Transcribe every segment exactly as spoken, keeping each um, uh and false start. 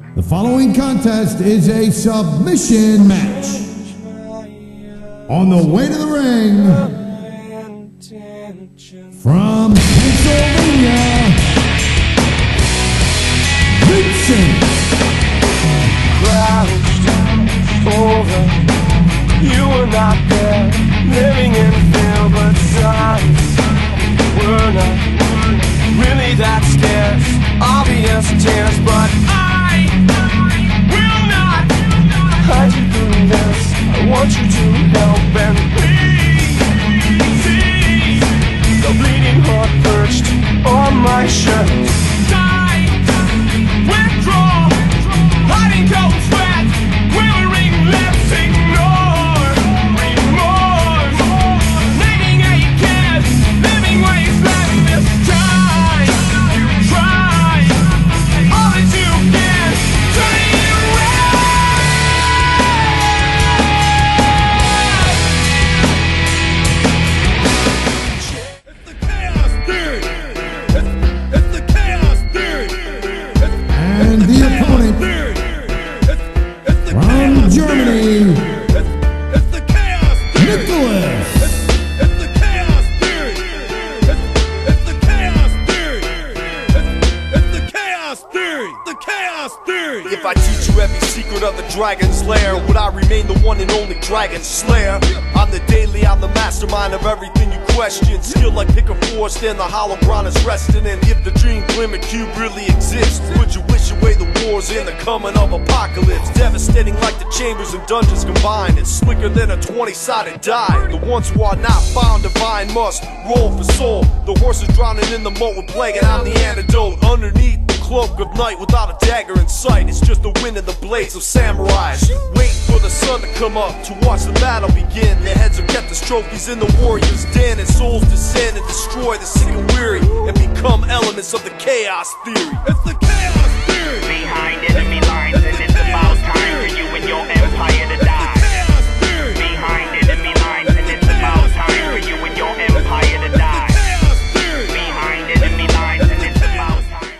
The following contest is a submission match. On the way to the ring, from Pennsylvania, Vincent. Crouched over, you were not there, living in fear, but signs were not really that scarce. Obvious tears, but I will not hide you through this. I want you to help and please see the bleeding heart perched on my shirt. Die, withdraw, hiding cold sweat, quivering lips, ignore remorse, naming how you cared, living where you slept this time. You try all that you can, turning it around. It's the chaos theory. It's, it's the chaos theory. It's, And the opponent from Germany, it's, it's the chaos theory. Niklas. It's, it's the chaos theory. It's, it's the chaos theory. It's, it's the chaos theory. The chaos theory. If I teach you every secret of the dragon's lair, would I remain the one and only dragon slayer? I'm the daily, I'm the mastermind of everything you question. Skill like pick a forest and the hollow ground is resting in. If the dream glimmer cube really exists, would you wish away the wars in the coming of apocalypse? Devastating like the chambers and dungeons combined. It's slicker than a twenty-sided die. The ones who are not found divine must roll for soul. The horse is drowning in the moat with plague, and I'm the antidote. Underneath the cloak of night without a dagger in sight, it's just the wind and the blades of samurais. Wait for the sun to come up to watch the battle begin. Their heads are kept as trophies in the warrior's den, and souls descend and destroy the sick and weary and become elements of the chaos theory. It's the chaos theory. Behind enemy lines, and it's about time for you and your empire to die. Chaos theory. Behind enemy lines, and it's about time for you and your empire to die. Chaos theory. Behind enemy lines, and it's about time.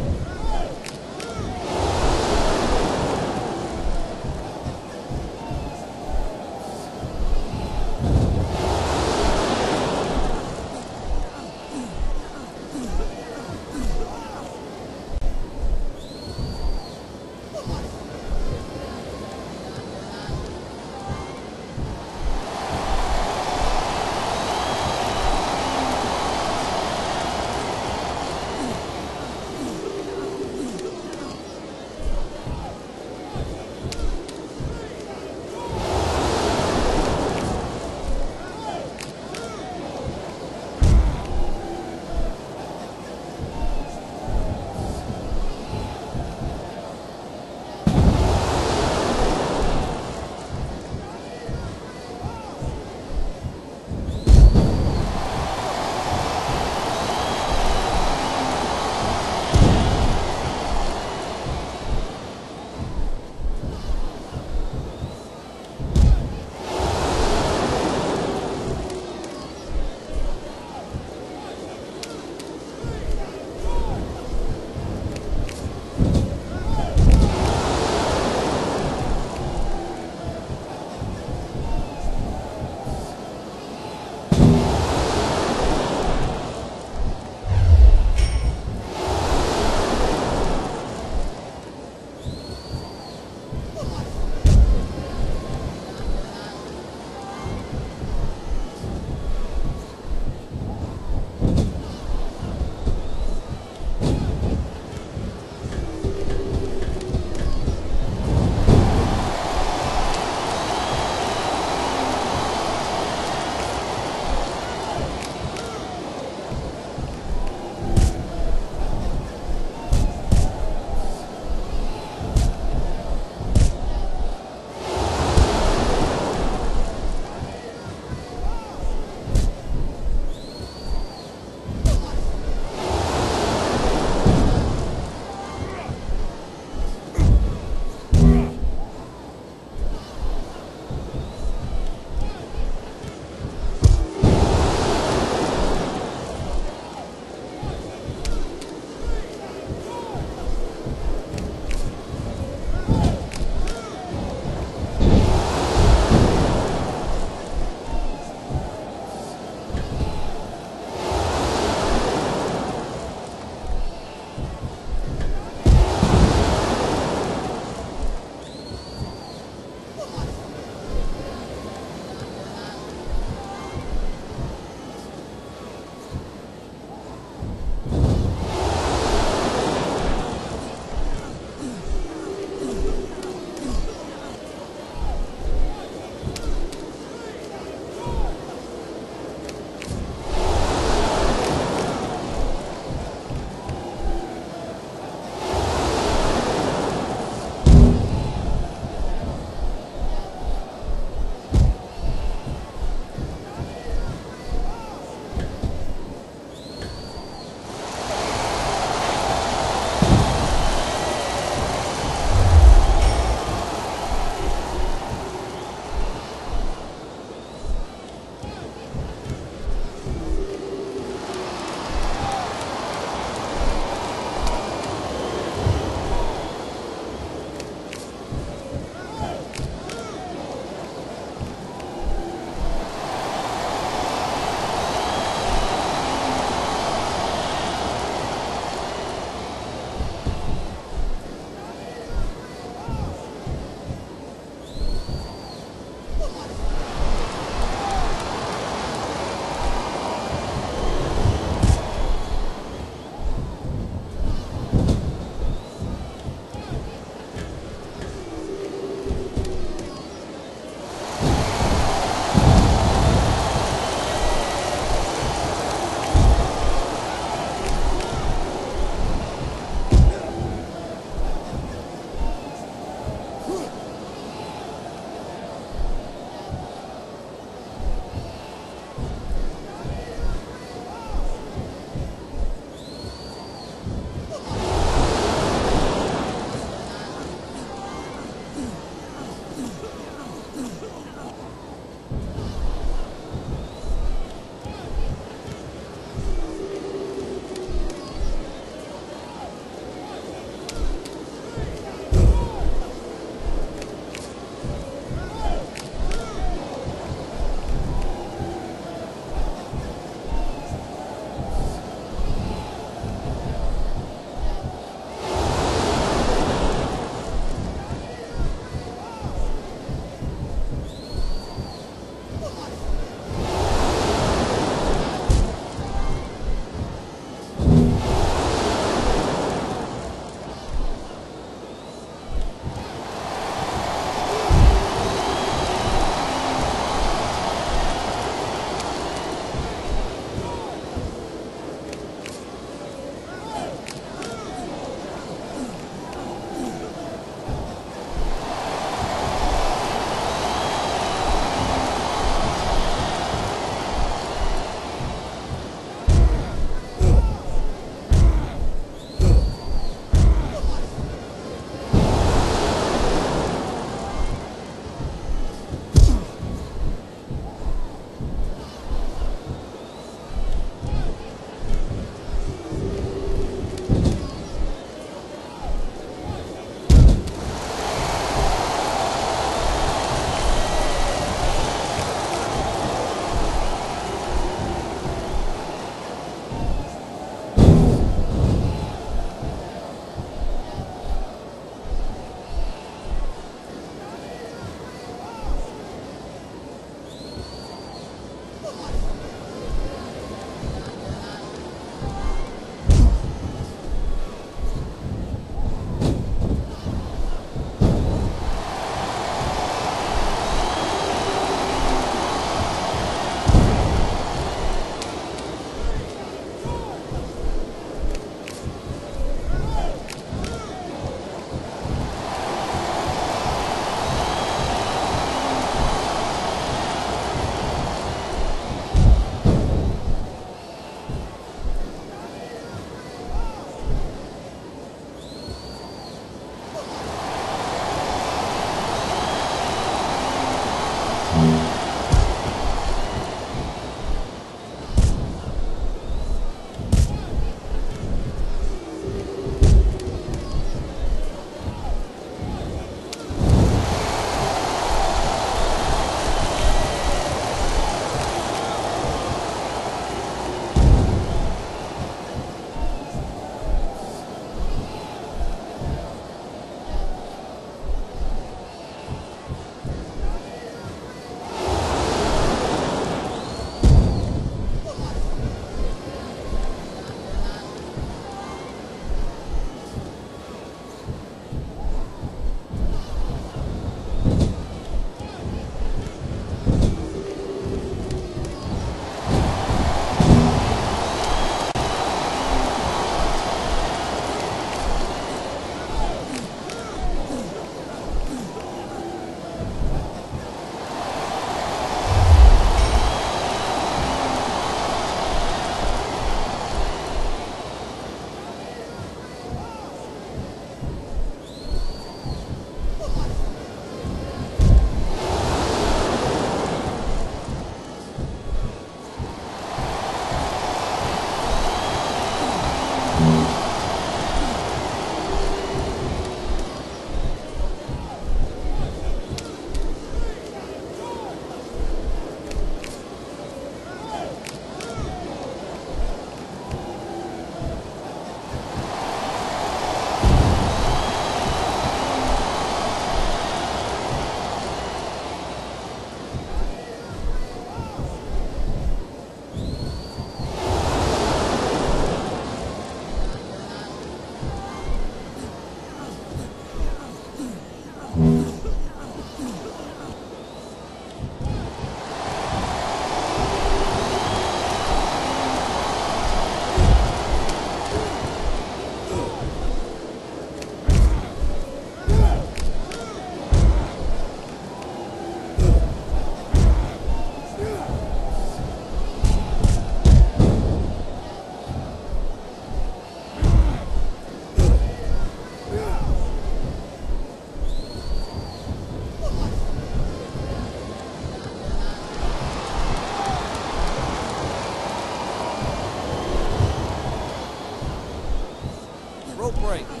break.